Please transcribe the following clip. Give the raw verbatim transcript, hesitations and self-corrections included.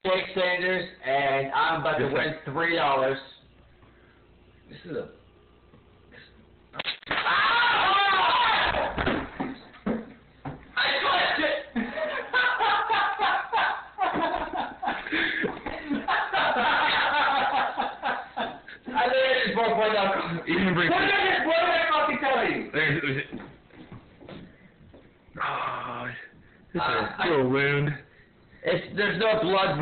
Jake Sanders, and I'm about to Yes, win three dollars. This is a. Ah! I clutched it. I think it's four point oh. Even bring. What did I what did I fucking tell you? There's. Oh, it's Uh, a little wound. It's there's no blood.